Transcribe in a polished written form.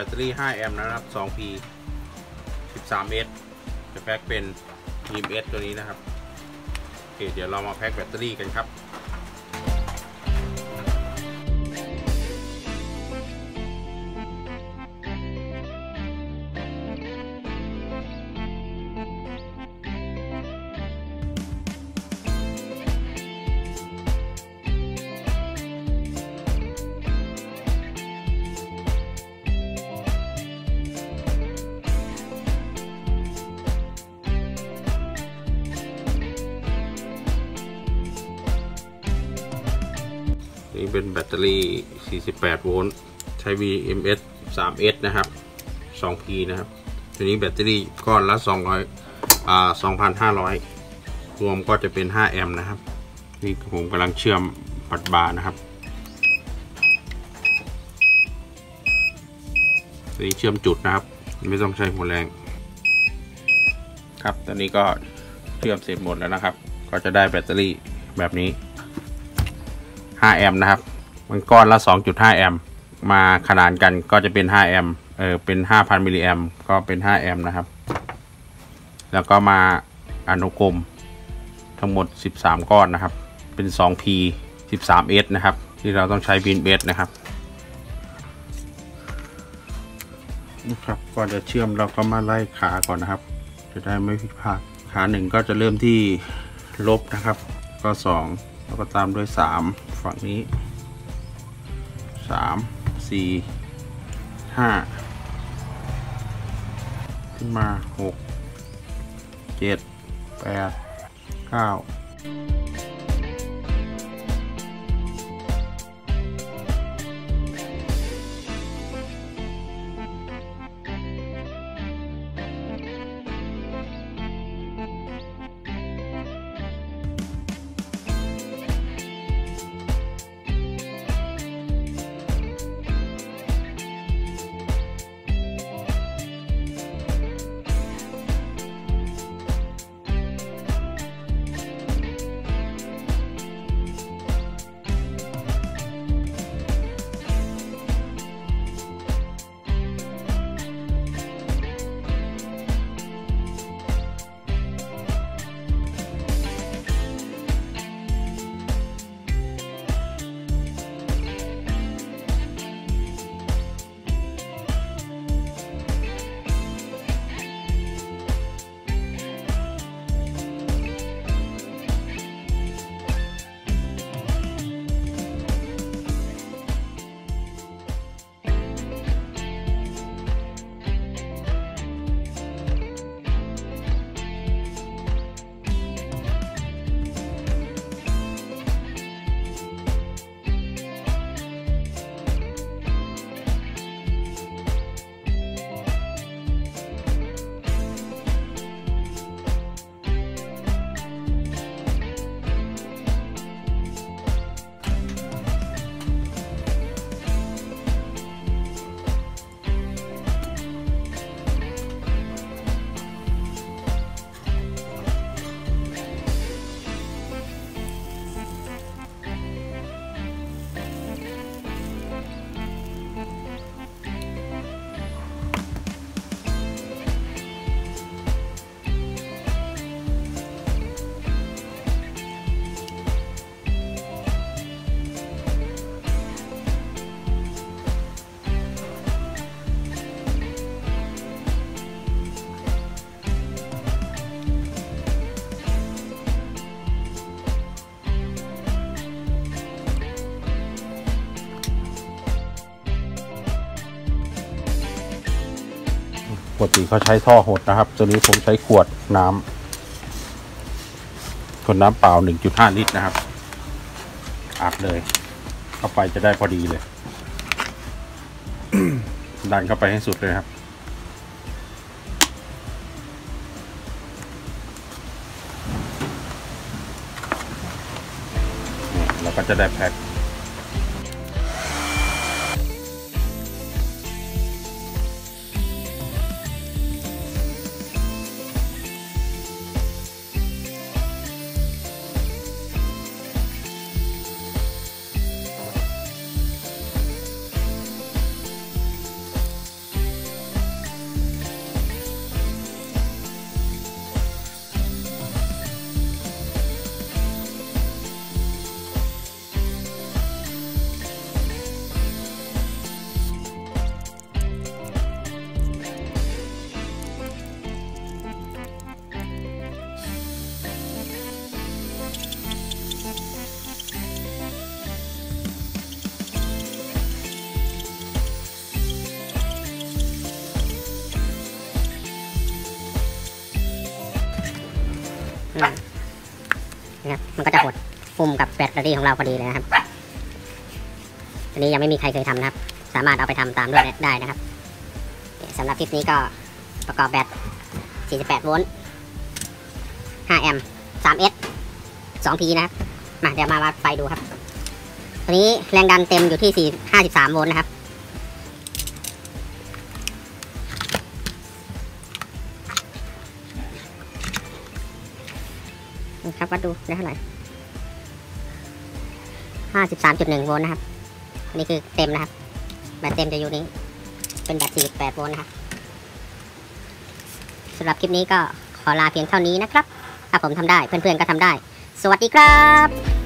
ตเตอรี่5แอมป์นะครับ 2P 13S จะแพ็คเป็น EMS ตัวนี้นะครับโอเคเดี๋ยวเรามาแพ็คแบตเตอรี่กันครับนี่เป็นแบตเตอรี่48โวลต์ใช้ VMS 3S นะครับ 2P นะครับตัวนี้แบตเตอรี่ก้อนละ2,500รวมก็จะเป็น5แอมป์นะครับนี่ผมกำลังเชื่อมปัดบาร์นะครับตัวนี้เชื่อมจุดนะครับไม่ต้องใช้หัวแรงครับตอนนี้ก็เชื่อมเสร็จหมดแล้วนะครับก็จะได้แบตเตอรี่แบบนี้5แอมป์นะครับมันก้อนละ 2.5 แอมป์มาขนานกันก็จะเป็น5แอมป์เป็น 5,000 มิลลิแอมป์ก็เป็น5แอมป์นะครับแล้วก็มาอนุกรมทั้งหมด13ก้อนนะครับเป็น 2P 13S นะครับที่เราต้องใช้บินเบสนะครับก่อนจะเชื่อมเราก็มาไล่ขาก่อนนะครับจะได้ไม่ผิดพลาดขา1ก็จะเริ่มที่ลบนะครับก็2แล้วก็ตามด้วย3ฝั่งนี้3 4 5ขึ้นมา6 7 8 9ปกติเขาใช้ท่อหดนะครับตัวนี้ผมใช้ขวดน้ำเปล่า 1.5 ลิตรนะครับอัดเลยเข้าไปจะได้พอดีเลย ดันเข้าไปให้สุดเลยครับเราก็จะได้แพ็คคนะครับมันก็จะหดฟุ่มกับแบตเตอรี่ของเราพอดีเลยนะครับอันนี้ยังไม่มีใครเคยทำนะครับสามารถเอาไปทำตามด้วยได้นะครับสำหรับคลิปนี้ก็ประกอบแบต48 โวลต์5 แอมป์ 3S 2P นะครับเดี๋ยวมาวัดไฟดูครับตัวนี้แรงดันเต็มอยู่ที่53 โวลต์นะครับครับวัดดูได้เท่าไหร่53.1 โวลต์นะครับอันนี้คือเต็มนะครับแบตเต็มจะอยู่นี้เป็นแบต48 โวลต์นะครับสำหรับคลิปนี้ก็ขอลาเพียงเท่านี้นะครับถ้าผมทำได้เพื่อนๆก็ทำได้สวัสดีครับ